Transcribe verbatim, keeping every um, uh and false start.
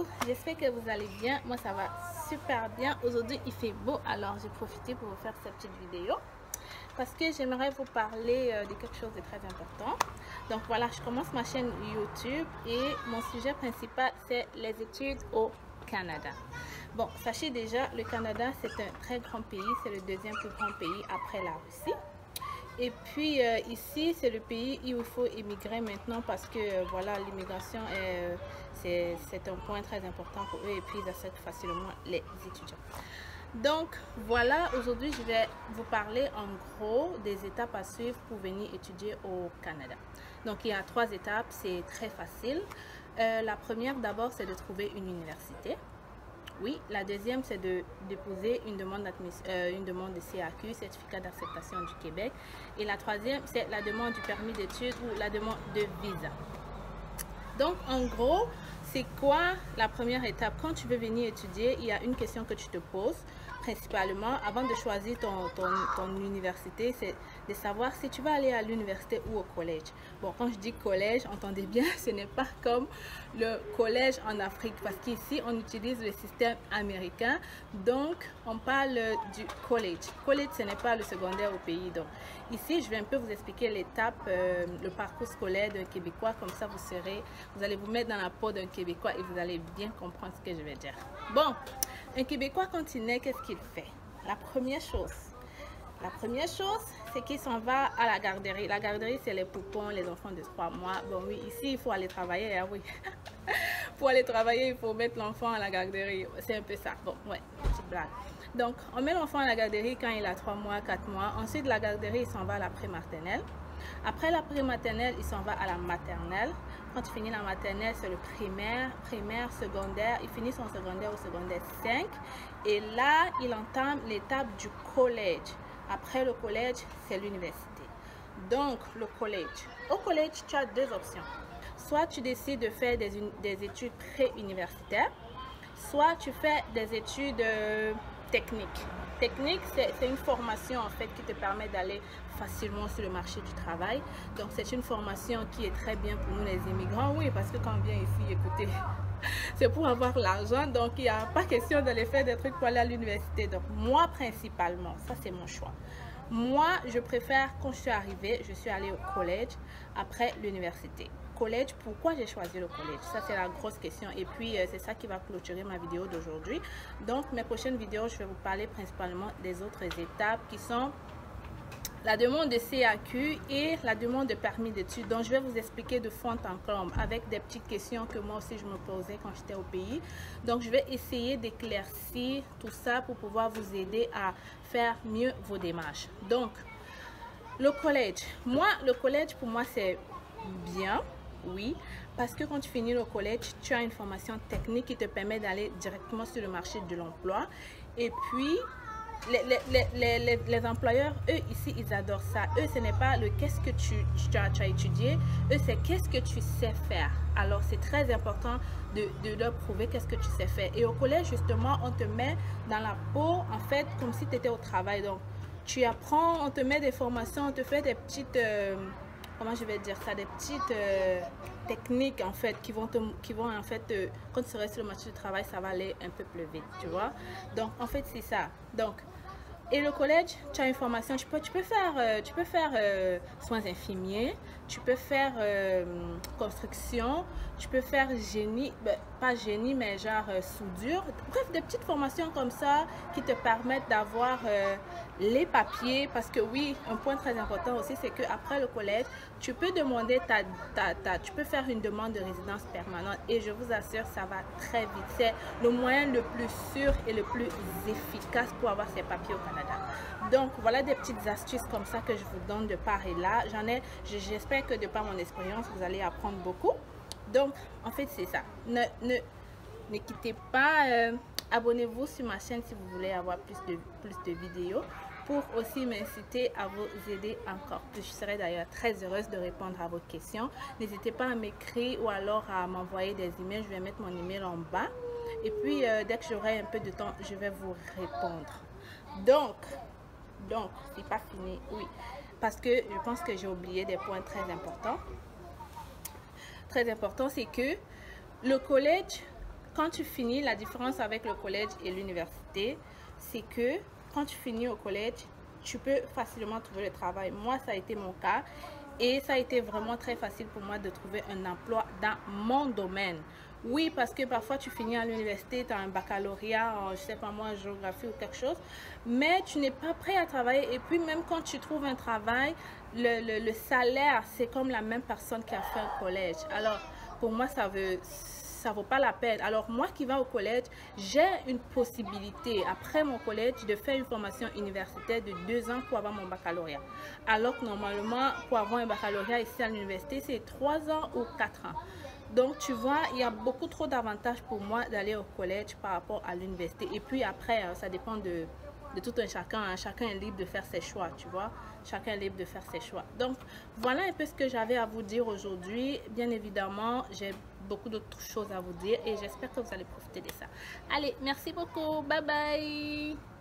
Bonjour, j'espère que vous allez bien. Moi ça va super bien. Aujourd'hui il fait beau, alors j'ai profité pour vous faire cette petite vidéo parce que j'aimerais vous parler euh, de quelque chose de très important. Donc voilà, je commence ma chaîne YouTube et mon sujet principal c'est les études au Canada. Bon, sachez déjà, le Canada c'est un très grand pays, c'est le deuxième plus grand pays après la Russie. Et puis euh, ici c'est le pays où il faut immigrer maintenant parce que euh, voilà, l'immigration est c'est un point très important pour eux et puis ils acceptent facilement les étudiants. Donc voilà, aujourd'hui je vais vous parler en gros des étapes à suivre pour venir étudier au Canada. Donc il y a trois étapes, c'est très facile. Euh, la première d'abord c'est de trouver une université. Oui, la deuxième, c'est de déposer une demande, euh, une demande de C A Q, certificat d'acceptation du Québec. Et la troisième, c'est la demande du permis d'études ou la demande de visa. Donc, en gros, c'est quoi la première étape? Quand tu veux venir étudier, il y a une question que tu te poses, principalement, avant de choisir ton, ton, ton université, c'est de savoir si tu vas aller à l'université ou au collège. Bon, quand je dis collège, entendez bien, ce n'est pas comme le collège en Afrique, parce qu'ici, on utilise le système américain, donc on parle du collège. Collège, ce n'est pas le secondaire au pays. Donc, ici, je vais un peu vous expliquer l'étape, euh, le parcours scolaire d'un Québécois, comme ça, vous serez, vous allez vous mettre dans la peau d'un Québécois et vous allez bien comprendre ce que je vais dire. Bon, un Québécois, quand il naît, qu'est-ce qu'il fait? La première chose, la première chose, c'est qu'il s'en va à la garderie. La garderie, c'est les poupons, les enfants de trois mois. Bon, oui, ici, il faut aller travailler, hein, oui. Pour aller travailler, il faut mettre l'enfant à la garderie. C'est un peu ça. Bon, ouais, petite blague. Donc, on met l'enfant à la garderie quand il a trois mois, quatre mois. Ensuite, la garderie, il s'en va à la prématernelle. Après la prématernelle, il s'en va à la maternelle. Quand il finit la maternelle, c'est le primaire, primaire, secondaire. Il finit son secondaire au secondaire cinq. Et là, il entame l'étape du collège. Après le collège, c'est l'université. Donc, le collège. Au collège, tu as deux options. Soit tu décides de faire des, des études pré-universitaires, soit tu fais des études euh, techniques. Technique, c'est une formation en fait qui te permet d'aller facilement sur le marché du travail. Donc, c'est une formation qui est très bien pour nous les immigrants. Oui, parce que quand on vient ici, écoutez, c'est pour avoir l'argent. Donc, il n'y a pas question d'aller faire des trucs pour aller à l'université. Donc, moi, principalement, ça, c'est mon choix. Moi, je préfère, quand je suis arrivée, je suis allée au collège après l'université. Collège, pourquoi j'ai choisi le collège? Ça, c'est la grosse question. Et puis, euh, c'est ça qui va clôturer ma vidéo d'aujourd'hui. Donc, mes prochaines vidéos, je vais vous parler principalement des autres étapes qui sont la demande de C A Q et la demande de permis d'études. Donc, je vais vous expliquer de fond en comble avec des petites questions que moi aussi, je me posais quand j'étais au pays. Donc, je vais essayer d'éclaircir tout ça pour pouvoir vous aider à faire mieux vos démarches. Donc, le collège. Moi, le collège, pour moi, c'est bien. Oui, parce que quand tu finis le collège, tu as une formation technique qui te permet d'aller directement sur le marché de l'emploi. Et puis, les, les, les, les, les employeurs, eux, ici, ils adorent ça. Eux, ce n'est pas le qu'est-ce que tu, tu, as, tu as étudié. Eux, c'est qu'est-ce que tu sais faire. Alors, c'est très important de, de leur prouver qu'est-ce que tu sais faire. Et au collège, justement, on te met dans la peau, en fait, comme si tu étais au travail. Donc, tu apprends, on te met des formations, on te fait des petites... Euh, comment je vais dire ça, des petites euh, techniques en fait qui vont te, qui vont en fait euh, quand tu seras sur le marché du travail, ça va aller un peu plus vite, tu vois. Donc en fait c'est ça. Donc et le collège, tu as une formation, tu peux, tu peux faire, euh, tu peux faire euh, soins infirmiers, tu peux faire euh, construction, tu peux faire génie, ben, pas génie, mais genre euh, soudure. Bref, des petites formations comme ça qui te permettent d'avoir euh, les papiers. Parce que oui, un point très important aussi, c'est qu'après le collège, tu peux demander ta, ta, ta, tu peux faire une demande de résidence permanente. Et je vous assure, ça va très vite. C'est le moyen le plus sûr et le plus efficace pour avoir ces papiers au Canada. Donc voilà des petites astuces comme ça que je vous donne de part et là. J'en ai, j'espère que de par mon expérience, vous allez apprendre beaucoup. Donc en fait c'est ça. Ne, ne, ne quittez pas. Euh, abonnez-vous sur ma chaîne si vous voulez avoir plus de, plus de vidéos pour aussi m'inciter à vous aider encore plus. Je serai d'ailleurs très heureuse de répondre à vos questions. N'hésitez pas à m'écrire ou alors à m'envoyer des emails. Je vais mettre mon email en bas. Et puis euh, dès que j'aurai un peu de temps, je vais vous répondre. Donc, donc, c'est pas fini, oui. Parce que je pense que j'ai oublié des points très importants. Très important, c'est que le collège, quand tu finis, la différence avec le collège et l'université, c'est que quand tu finis au collège, tu peux facilement trouver le travail. Moi, ça a été mon cas et ça a été vraiment très facile pour moi de trouver un emploi dans mon domaine. Oui, parce que parfois tu finis à l'université, tu as un baccalauréat en, je sais pas moi, géographie ou quelque chose, mais tu n'es pas prêt à travailler. Et puis même quand tu trouves un travail, le, le, le salaire, c'est comme la même personne qui a fait un collège. Alors, pour moi, ça veut... ça vaut pas la peine. Alors moi qui vais au collège, j'ai une possibilité après mon collège de faire une formation universitaire de deux ans pour avoir mon baccalauréat. Alors que normalement pour avoir un baccalauréat ici à l'université c'est trois ans ou quatre ans. Donc tu vois, il y a beaucoup trop d'avantages pour moi d'aller au collège par rapport à l'université. Et puis après ça dépend de de tout un chacun, hein. Chacun est libre de faire ses choix, tu vois. Chacun est libre de faire ses choix. Donc, voilà un peu ce que j'avais à vous dire aujourd'hui. Bien évidemment, j'ai beaucoup d'autres choses à vous dire et j'espère que vous allez profiter de ça. Allez, merci beaucoup. Bye bye.